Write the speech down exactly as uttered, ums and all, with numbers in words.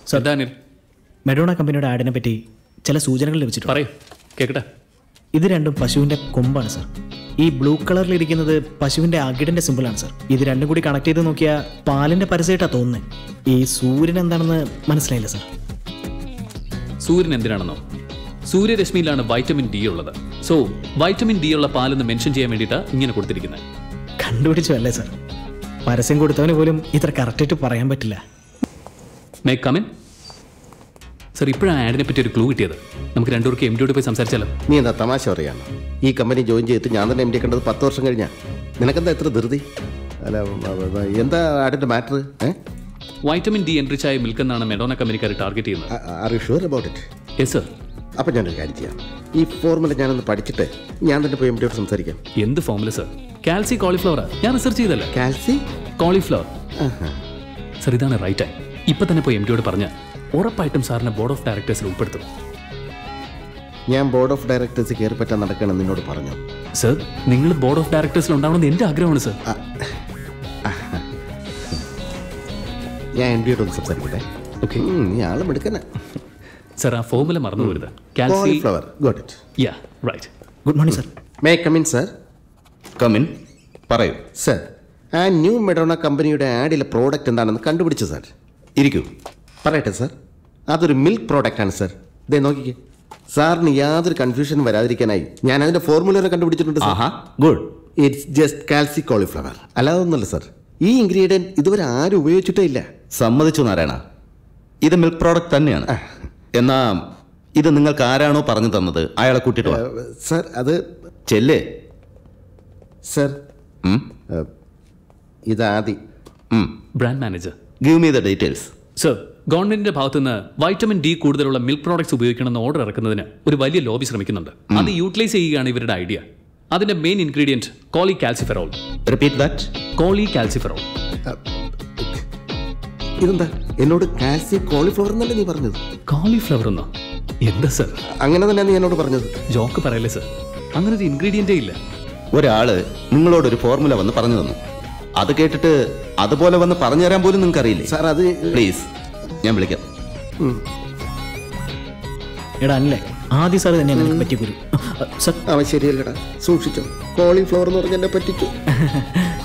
Sir Daniil Madonna കമ്പനിയുടെ ആഡിനെ പറ്റി ചില സൂചനകൾ ലഭിച്ചിട്ടുണ്ട്. പറയൂ, കേൾക്കട്ടെ. ഇത് രണ്ടും പശുവിൻ്റെ കൊമ്പാണ് സർ. ഈ ബ്ലൂ കളറിലിരിക്കുന്നത് പശുവിൻ്റെ അകിടിൻ്റെ സിമ്പിളാണ് സർ. ഇത് രണ്ടും കൂടി കണക്ട് ചെയ്ത് നോക്കിയാൽ പാലിൻ്റെ പരസ്യമായിട്ടാണ് തോന്നുന്നത്. ഈ സൂര്യൻ എന്താണെന്ന് മനസ്സിലായില്ല സർ. സൂര്യൻ എന്തിനാണെന്നോ? സൂര്യരശ്മിയിലാണ് വൈറ്റമിൻ ഡി ഉള്ളത്. സോ വൈറ്റമിൻ ഡി ഉള്ള പാലെന്ന് മെൻഷൻ ചെയ്യാൻ വേണ്ടിയിട്ടാണ് ഇങ്ങനെ കൊടുത്തിരിക്കുന്നത്. കണ്ടുപിടിച്ചു അല്ലേ സർ? പരസ്യം കൊടുത്തവന് പോലും ഇത്ര കറക്റ്റായിട്ട് പറയാൻ പറ്റില്ല. May come in sir. ഇപ്പോഴാണ് ആഡിനെ പറ്റി ഒരു ക്ലൂ കിട്ടിയത്. നമുക്ക് രണ്ടുപേർക്ക് എം ഡിയോട് പോയി സംസാരിച്ചാലോ? നീ എന്താ തമാശ പറയാണ്? ഈ കമ്പനി ജോയിൻ ചെയ്തിട്ട് ഞാൻ തന്നെ എം ഡി കണ്ടത് പത്ത് വർഷം കഴിഞ്ഞാ. നിനക്കെന്താ എത്ര ധൃതി? അല്ല, എന്താ ആഡിൻ്റെ മാറ്റർ? വൈറ്റമിൻ ഡി എൻറിച്ചായ മിൽക്ക് എന്നാണ് മെഡോണ കമ്പനിക്കാർ ടാർഗറ്റ് ചെയ്യുന്നത്. Are you sure about it? Yes sir. അപ്പം ഞാനൊരു കാര്യം ചെയ്യാം. ഈ ഫോർമുല ഞാനൊന്ന് പഠിച്ചിട്ട് ഞാൻ തന്നെ പോയി എം ഡിയോട് സംസാരിക്കാം. എന്ത് ഫോർമുല സർ? കാൽസി കോളിഫ്ലവറാ. ഞാൻ റിസർച്ച് ചെയ്തല്ലേ. Calci cauliflower sir. ഇതാണ് റൈറ്റ് ടൈം. ഇപ്പം തന്നെ പോയി എം ഡിയോട് പറഞ്ഞ് ഉറപ്പായിട്ടും സാറിനെ ബോർഡ് ഓഫ് ഡയറക്ടേഴ്സിൽ ഉൾപ്പെടുത്തും. ഞാൻ ബോർഡ് ഓഫ് ഡയറക്ടേഴ്സ് കയറി പറ്റാൻ നടക്കണം നിന്നോട് പറഞ്ഞു. സർ, നിങ്ങൾ ബോർഡ് ഓഫ് ഡയറക്ടേഴ്സിൽ ഉണ്ടാവണമെന്ന് എൻ്റെ ആഗ്രഹമാണ് സർ. ഞാൻ എം ഡിയോട് ഒന്ന് സംസാരിക്കട്ടെ. ഓക്കെ. നീ ആളും എടുക്കണേ സർ. ആ ഫോർമുല മറന്നു പോരുത്. Cauliflower. Got it. Yeah right. Good morning sir. May come in sir? Come in. പറയൂ സർ. ആ ന്യൂ മെഡോണ കമ്പനിയുടെ ആഡിലെ പ്രോഡക്റ്റ് എന്താണെന്ന് കണ്ടുപിടിച്ചു സാർ. ഇരിക്കൂ. പറയട്ടെ സാർ. അതൊരു മിൽക്ക് പ്രോഡക്റ്റാണ് സാർ. ഇതേ നോക്കിക്കേ. സാറിന് യാതൊരു കൺഫ്യൂഷനും വരാതിരിക്കാനായി ഞാൻ അതിൻ്റെ ഫോർമുല കണ്ടുപിടിച്ചിട്ടുണ്ട് sir. Good. It's just calci cauliflower. അല്ലാതെ ഒന്നുമല്ല സാർ. ഈ ഇൻഗ്രീഡിയൻറ്റ് ഇതുവരെ ആരും ഉപയോഗിച്ചിട്ടേ ഇല്ല. സമ്മതിച്ചു നാരായണ, ഇത് മിൽക്ക് പ്രോഡക്റ്റ് തന്നെയാണ്. എന്നാ ഇത് നിങ്ങൾക്ക് ആരാണോ പറഞ്ഞു തന്നത് അയാളെ കൂട്ടിയിട്ട് വാ. സാർ അത് ചെല്ലേ. സാർ ഇതാദി brand manager. Give me the details. Sir, ഗവൺമെന്റിന്റെ ഭാഗത്തുനിന്ന് വൈറ്റമിൻ ഡി കൂടുതലുള്ള മിൽക്ക് പ്രോഡക്ട്സ് ഉപയോഗിക്കണമെന്ന് ഓർഡർ ഇറക്കുന്നതിന് ഒരു വലിയ ലോബി ശ്രമിക്കുന്നുണ്ട്. അത് യൂട്ടിലൈസ് ചെയ്യുകയാണ് ഇവരുടെ ഐഡിയ. അതിന്റെ main ingredient cholecalciferol. Repeat that. Cholecalciferol. ഇതെന്താ എന്നോട് കാൽസി കോളിഫ്ലവർ എന്നല്ലേ നീ പറഞ്ഞത്? കോളിഫ്ലവർ എന്നോ? എന്താ സർ? അങ്ങനെ തന്നെ നീ എന്നോട് പറഞ്ഞത്. ജോക്ക് പറയല്ലേ സർ, അങ്ങനെ ഒരു ഇൻഗ്രീഡിയന്റേ ഇല്ല. ഒരാള് നിങ്ങളോടൊരു ഫോർമുല വന്ന് പറഞ്ഞു തന്നു. അത് കേട്ടിട്ട് അതുപോലെ വന്ന് പറഞ്ഞു തരാൻ പോലും നിങ്ങൾക്ക് അറിയില്ലേ? സാർ അത് പ്ലീസ്, ഞാൻ വിളിക്കാം. എടാ അല്ലേ, ആദ്യ സാർ തന്നെയാണ് എനിക്ക് പറ്റിയ ഗുരു. അവൻ ശരിയല്ലടാ, സൂക്ഷിച്ചോ. കോളിഫ്ലവർ എന്ന് പറഞ്ഞ് എന്നെ പറ്റിച്ചു.